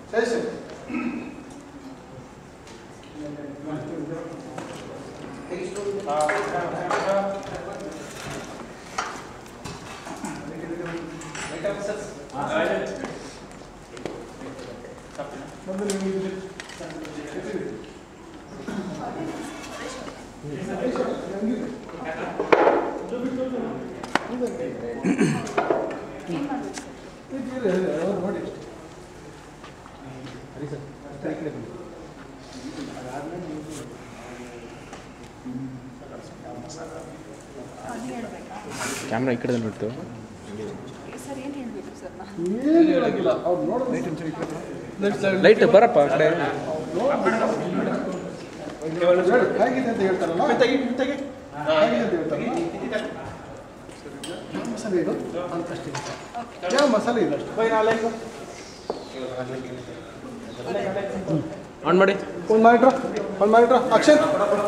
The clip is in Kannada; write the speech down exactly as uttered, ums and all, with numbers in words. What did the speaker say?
ಸರಿ ಸರಿ ನೋಡಿ ಕ್ಯಾಮ್ರಾ ಈ ಕಡೆ ಬಿಟ್ಟು ಲೈಟ್ ಬರಪ್ಪ ಆ ಕಡೆ ಹೇಗಿದೆ ಅಂತ ಹೇಳ್ತಾರಲ್ಲ ಹೇಗಿದೆ ಅಂತ ಹೇಳ್ತಾರಲ್ಲ ಯಾವ ಮಸಾಲೆ ಇದು ಅಂತಷ್ಟೇ ಯಾವ ಮಸಾಲೆ ಇದು ಅಷ್ಟು ಆನ್ ಮಾಡಿ ಒಂದು ಮಾಡಿಟ್ರ ಒಂದು ಮಾಡಿಟ್ರ ಅಕ್ಷಯ್